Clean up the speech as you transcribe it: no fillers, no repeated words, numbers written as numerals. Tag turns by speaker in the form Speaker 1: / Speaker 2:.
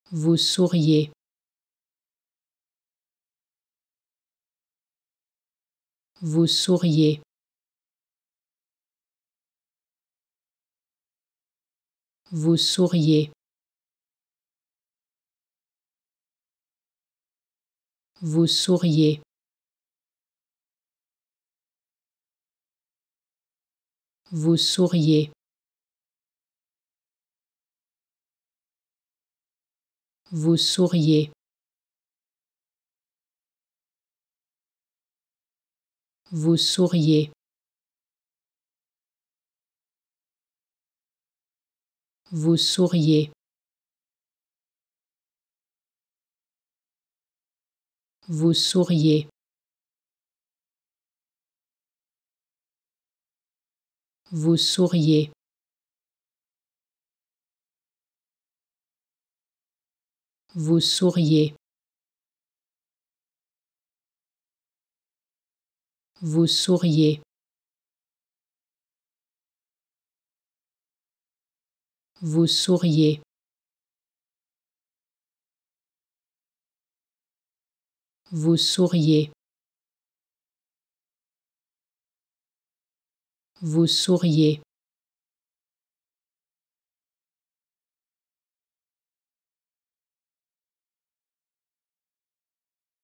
Speaker 1: Vous souriez. Vous souriez. Vous souriez. Vous souriez. Vous souriez. Vous souriez. Vous souriez. Vous souriez. Vous souriez. Vous souriez. Vous souriez. Vous souriez. Vous souriez. Vous souriez. Vous souriez.